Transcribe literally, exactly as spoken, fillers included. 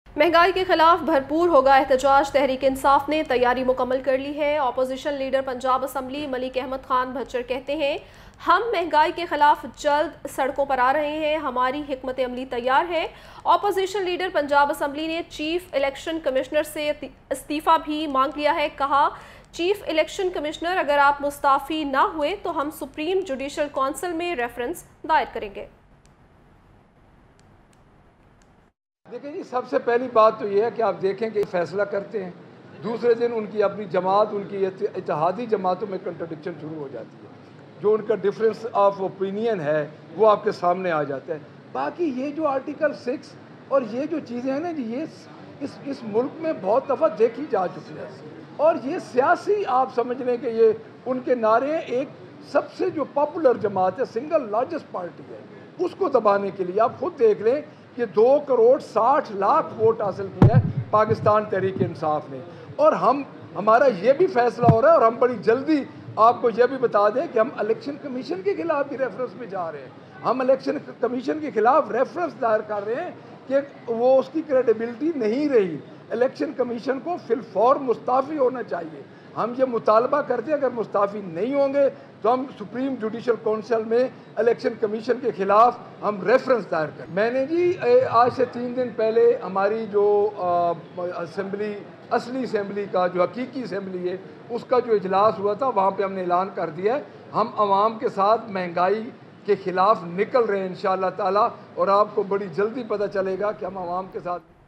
महंगाई के खिलाफ भरपूर होगा एहतजाज। तहरीक इंसाफ ने तैयारी मुकम्मल कर ली है। Opposition leader Punjab assembly Malik Ahmad Khan Bhachar कहते हैं, हम महंगाई के खिलाफ जल्द सड़कों पर आ रहे हैं, हमारी हिकमत अमली तैयार है। अपोजिशन लीडर पंजाब असम्बली ने चीफ इलेक्शन कमिश्नर से इस्तीफ़ा भी मांग लिया है। कहा, चीफ इलेक्शन कमिश्नर, अगर आप मुस्ताफ़ी ना हुए तो हम सुप्रीम जुडिशल काउंसिल में रेफरेंस दायर करेंगे। देखिए जी, सबसे पहली बात तो ये है कि आप देखें कि फैसला करते हैं, दूसरे दिन उनकी अपनी जमात, उनकी इत्तेहादी जमातों में कंट्रडिक्शन शुरू हो जाती है। जो उनका डिफरेंस ऑफ ओपिनियन है वो आपके सामने आ जाता है। बाकी ये जो आर्टिकल सिक्स और ये जो चीज़ें हैं ना जी, ये इस इस मुल्क में बहुत दफ़ा देखी जा चुकी है और ये सियासी आप समझ लें कि ये उनके नारे एक सबसे जो पॉपुलर जमात है, सिंगल लार्जेस्ट पार्टी है, उसको दबाने के लिए आप खुद देख लें कि दो करोड़ साठ लाख वोट हासिल किया है पाकिस्तान तहरीक इंसाफ ने। और हम हमारा ये भी फैसला हो रहा है और हम बड़ी जल्दी आपको यह भी बता दें कि हम इलेक्शन कमीशन के खिलाफ भी रेफरेंस में जा रहे हैं। हम इलेक्शन कमीशन के खिलाफ रेफरेंस दायर कर रहे हैं कि वो उसकी क्रेडिबिलिटी नहीं रही। इलेक्शन कमीशन को फिलफौर मुस्ताफ़ी होना चाहिए। हम ये मुतालबा करते हैं, अगर मुस्ताफ़ी नहीं होंगे तो हम सुप्रीम जुडिशल काउंसिल में इलेक्शन कमीशन के खिलाफ हम रेफरेंस दायर करें। मैंने जी आज से तीन दिन पहले हमारी जो असेंबली असली असेंबली का जो हकीकी असेंबली है उसका जो इजलास हुआ था, वहाँ पे हमने ऐलान कर दिया है हम आवाम के साथ महंगाई के खिलाफ निकल रहे हैं इंशाअल्लाह ताला। और आपको बड़ी जल्दी पता चलेगा कि हम आवाम के साथ